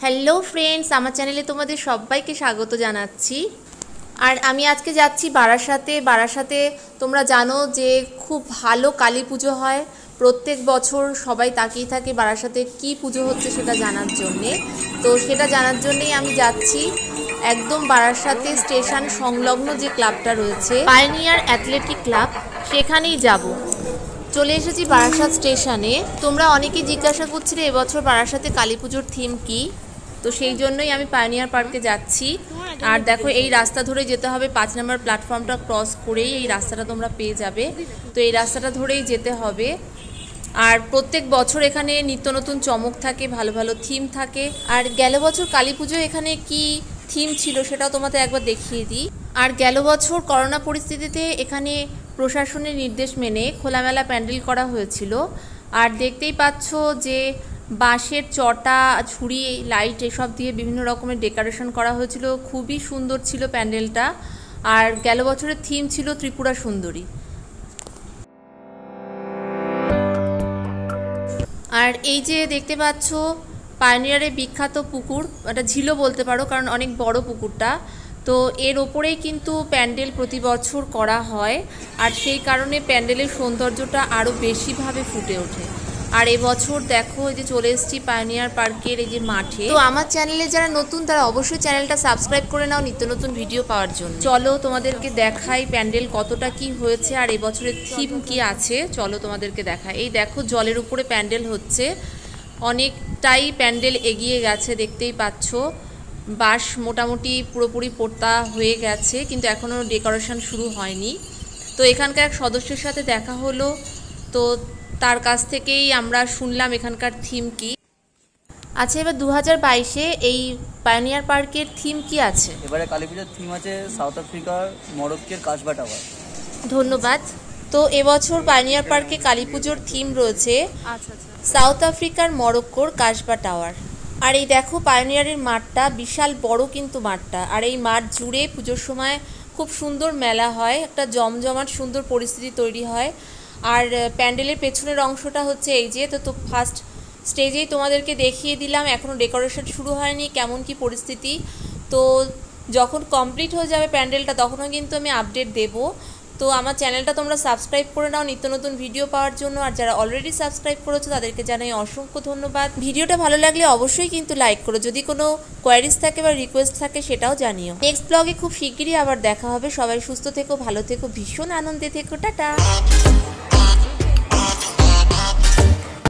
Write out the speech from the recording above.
Hello friends, আমার চ্যানেলে তোমাদের সবাইকে স্বাগত জানাচ্ছি। আর আমি আজকে যাচ্ছি বারাসাতে। তোমরা জানো যে খুব ভালো কালী পুজো হয় প্রত্যেক বছর। সবাই তাকিয়ে থাকে বারাসাতে কি পুজো হচ্ছে সেটা জানার জন্যে। তো সেটা জানার জন্যেই আমি যাচ্ছি একদম বারাসাতে স্টেশন সংলগ্ন যে ক্লাবটা রয়েছে, পায়োনিয়ার অ্যাথলেটিক ক্লাব, সেখানেই যাব। চলে এসেছি বারাসাত স্টেশনে। তোমরা অনেকেই জিজ্ঞাসা করছিলে এবছর বারাসাতে কালী পুজোর থিম কি, তো সেই জন্যই আমি পায়োনিয়ার পার্কে যাচ্ছি। আর দেখো, এই রাস্তা ধরে যেতে হবে, 5 নম্বর প্ল্যাটফর্মটা ক্রস করেই এই রাস্তাটা তোমরা পেয়ে যাবে। তো এই রাস্তাটা ধরেই যেতে হবে। আর প্রত্যেক বছর এখানে নিত্য নতুন চমক থাকে, ভালো ভালো থিম থাকে। আর গেল বছর কালী পুজো এখানে কি থিম ছিল সেটাও তোমাদের একবার দেখিয়ে দিই। আর গেল বছর করোনা পরিস্থিতিতে এখানে প্রশাসনের নির্দেশ মেনে খোলামেলা প্যান্ডেল করা হয়েছিল। আর দেখতেই পাচ্ছ যে বাঁশের চটা, ঝুড়ি, লাইট এসব দিয়ে বিভিন্ন রকমের ডেকোরেশন করা হয়েছিল। খুবই সুন্দর ছিল প্যান্ডেলটা। আর গেল বছরের থিম ছিল ত্রিপুরা সুন্দরী। আর এই যে দেখতে পাচ্ছ পায়োনিয়ারের বিখ্যাত পুকুর, একটা ঝিলও বলতে পারো কারণ অনেক বড় পুকুরটা। তো এর ওপরেই কিন্তু প্যান্ডেল প্রতি বছর করা হয়, আর সেই কারণে প্যান্ডেলের সৌন্দর্যটা আরও বেশিভাবে ফুটে ওঠে। আর এবছর দেখো এই যে চলে এসেছি পায়োনিয়ার পার্কের এই যে মাঠে। তো আমার চ্যানেলে যারা নতুন তারা অবশ্যই চ্যানেলটা সাবস্ক্রাইব করে নাও নিত্য নতুন ভিডিও পাওয়ার জন্য। চলো তোমাদেরকে দেখাই প্যান্ডেল কতটা কি হয়েছে আর এবছরের থিম কি আছে। চলো তোমাদেরকে দেখাই। এই দেখো জলের উপরে প্যান্ডেল হচ্ছে, অনেকটাই প্যান্ডেল এগিয়ে গেছে, দেখতেই পাচ্ছ। বাঁশ মোটামুটি পুরোপুরি পোড়তা হয়ে গেছে, কিন্তু এখনও ডেকোরেশন শুরু হয়নি। তো এখানকার এক সদস্যের সাথে দেখা হলো, তো তার কাছ থেকেই আমরা শুনলাম এখানকার থিম কি। আচ্ছা, এবার 2022-এ এই পায়োনিয়ার পার্কের থিম কি আছে? এবারে কালী পুজোর থিম আছে সাউথ আফ্রিকার মরক্কোর কাসবা টাওয়ার। ধন্যবাদ। তো এবছর পায়োনিয়ার পার্কে কালী পুজোর থিম রয়েছে সাউথ আফ্রিকার মরক্কোর কাসবা টাওয়ার। আর এই দেখো পায়োনিয়ারের মাঠটা বিশাল বড় কিন্তু মাঠটা। আর এই মাঠ জুড়ে পুজোর সময় খুব সুন্দর মেলা হয়, একটা জমজমাট সুন্দর পরিস্থিতি তৈরি হয়। আর প্যান্ডেলের পেছনের অংশটা হচ্ছে এই যে, তো ফার্স্ট স্টেজেই তোমাদেরকে দেখিয়ে দিলাম, এখনও ডেকোরেশন শুরু হয়নি, কেমন কি পরিস্থিতি। তো যখন কমপ্লিট হয়ে যাবে প্যান্ডেলটা তখনও কিন্তু আমি আপডেট দেব। তো আমার চ্যানেলটা তোমরা সাবস্ক্রাইব করে নাও নিত্য নতুন ভিডিও পাওয়ার জন্য। আর যারা অলরেডি সাবস্ক্রাইব করেছো তাদেরকে জানাই অসংখ্য ধন্যবাদ। ভিডিওটা ভালো লাগলে অবশ্যই কিন্তু লাইক করো। যদি কোনো কোয়ারিজ থাকে বা রিকোয়েস্ট থাকে সেটাও জানিও। নেক্সট ব্লগে খুব শিগগিরই আবার দেখা হবে। সবাই সুস্থ থেকো, ভালো থেকো, ভীষণ আনন্দে থেকো। টাটা।